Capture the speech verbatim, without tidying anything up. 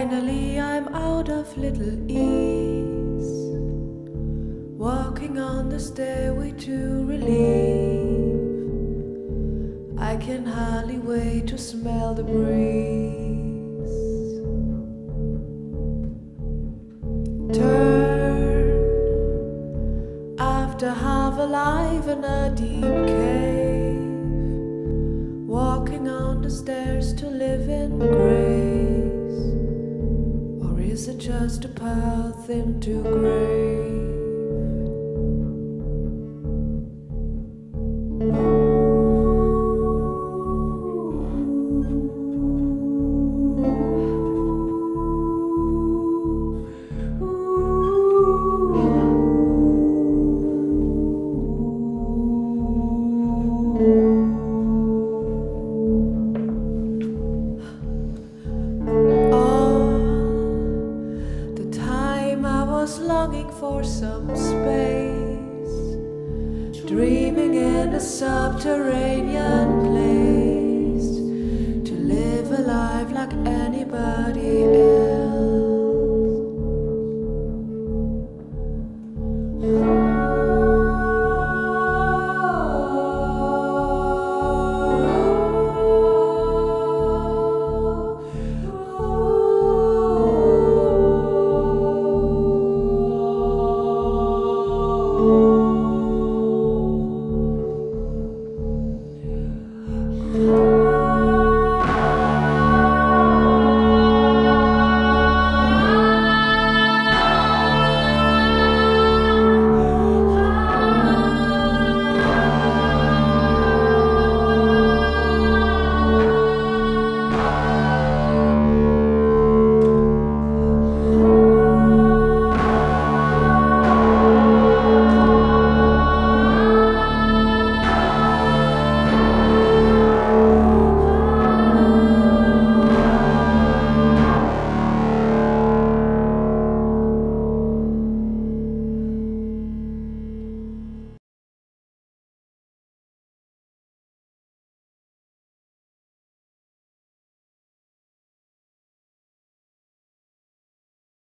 Finally I'm out of Little Ease, walking on the stairway to relief. I can hardly wait to smell the breeze. Turn after half alive in a deep cave, walking on the stairs to live in grace. Or is it just a path into grave? Longing for some space, dreaming in a subterranean place, to live a life like